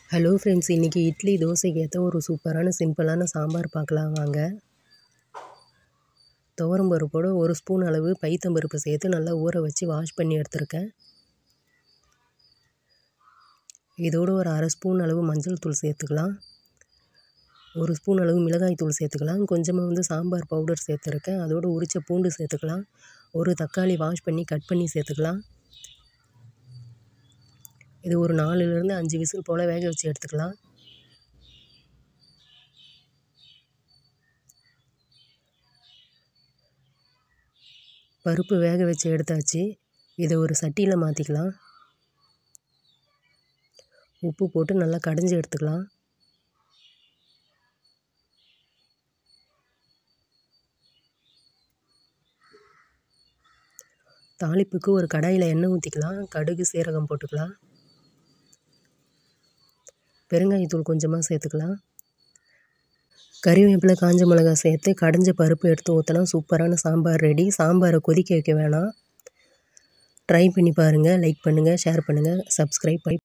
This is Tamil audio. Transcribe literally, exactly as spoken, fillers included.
ஹலோ ஃப்ரெண்ட்ஸ், இன்றைக்கி இட்லி தோசைக்கு ஏற்ற ஒரு சூப்பரான சிம்பிளான சாம்பார் பார்க்கலாம் வாங்க. துவரம் பருப்போடு ஒரு ஸ்பூன் அளவு பைத்தம்பருப்பு சேர்த்து நல்லா ஊற வச்சு வாஷ் பண்ணி எடுத்துருக்கேன். இதோடு ஒரு அரை ஸ்பூன் அளவு மஞ்சள் தூள் சேர்த்துக்கலாம். ஒரு ஸ்பூன் அளவு மிளகாய் தூள் சேர்த்துக்கலாம். கொஞ்சமாக வந்து சாம்பார் பவுடர் சேர்த்துருக்கேன். அதோடு உரித்த பூண்டு சேர்த்துக்கலாம். ஒரு தக்காளி வாஷ் பண்ணி கட் பண்ணி சேர்த்துக்கலாம். இது ஒரு நாலுலேருந்து அஞ்சு விசில் போல் வேக வச்சு எடுத்துக்கலாம். பருப்பு வேக வச்சு எடுத்தாச்சு. இதை ஒரு சட்டியில் மாற்றிக்கலாம். உப்பு போட்டு நல்லா கடைஞ்சி எடுத்துக்கலாம். தாளிப்புக்கு ஒரு கடாயில் எண்ணெய் ஊற்றிக்கலாம். கடுகு சீரகம் போட்டுக்கலாம். பெருங்காயத்தூள் கொஞ்சமாக சேர்த்துக்கலாம். கறிவேப்பிலை காஞ்ச மிளகா சேர்த்து கடைஞ்ச பருப்பு எடுத்து ஊற்றினா சூப்பரான சாம்பார் ரெடி. சாம்பாரை கொதிக்க வைக்க வேணாம். ட்ரை பண்ணி பாருங்கள். லைக் பண்ணுங்கள், ஷேர் பண்ணுங்கள், சப்ஸ்கிரைப் பண்ணி